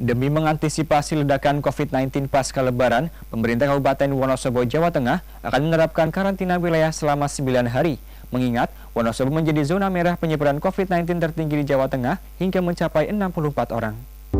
Demi mengantisipasi ledakan COVID-19 pasca Lebaran, pemerintah Kabupaten Wonosobo, Jawa Tengah akan menerapkan karantina wilayah selama 9 hari. Mengingat Wonosobo menjadi zona merah penyebaran COVID-19 tertinggi di Jawa Tengah hingga mencapai 64 orang.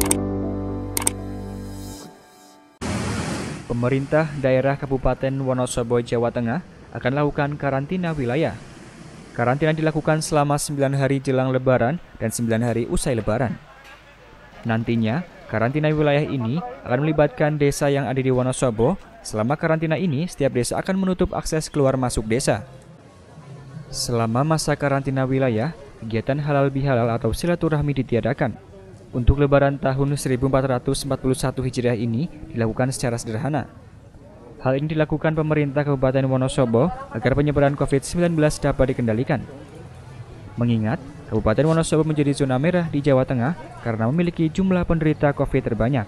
Pemerintah daerah Kabupaten Wonosobo, Jawa Tengah akan melakukan karantina wilayah. Karantina dilakukan selama 9 hari jelang Lebaran dan 9 hari usai Lebaran. Nantinya, karantina wilayah ini akan melibatkan desa yang ada di Wonosobo. Selama karantina ini, setiap desa akan menutup akses keluar masuk desa. Selama masa karantina wilayah, kegiatan halal bihalal atau silaturahmi ditiadakan. Untuk Lebaran tahun 1441 Hijriah ini dilakukan secara sederhana. Hal ini dilakukan pemerintah Kabupaten Wonosobo agar penyebaran COVID-19 dapat dikendalikan. Mengingat Kabupaten Wonosobo menjadi zona merah di Jawa Tengah karena memiliki jumlah penderita COVID terbanyak.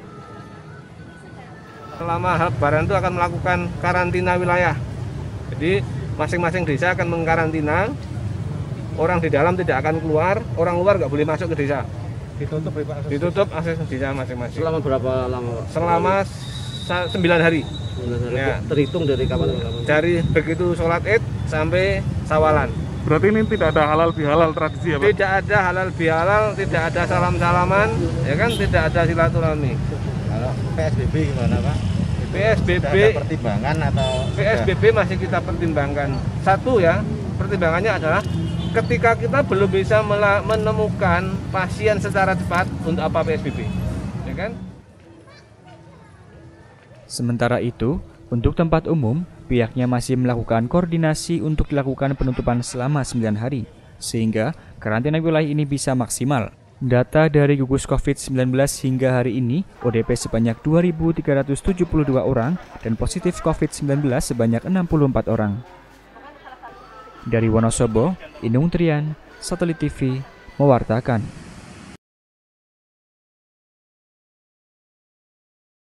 Selama Lebaran itu akan melakukan karantina wilayah. Jadi masing-masing desa akan mengkarantina. Orang di dalam tidak akan keluar, orang luar nggak boleh masuk ke desa. Ditutup akses desa masing-masing. Selama berapa lama? Selama 9 hari. Ya. Terhitung dari kapan? Dari begitu sholat Id sampai Sawalan. Berarti ini tidak ada halal bihalal tradisi ya Pak? Tidak ada halal bihalal, tidak ada salam-salaman, ya kan, tidak ada silaturahmi. Kalau PSBB gimana Pak? PSBB ada pertimbangan atau PSBB masih kita pertimbangkan. Satu ya, pertimbangannya adalah ketika kita belum bisa menemukan pasien secara cepat, untuk apa PSBB, ya kan? Sementara itu, untuk tempat umum, pihaknya masih melakukan koordinasi untuk dilakukan penutupan selama 9 hari, sehingga karantina wilayah ini bisa maksimal. Data dari gugus COVID-19 hingga hari ini, ODP sebanyak 2.372 orang dan positif COVID-19 sebanyak 64 orang. Dari Wonosobo, Inung Trian, Satelit TV, mewartakan.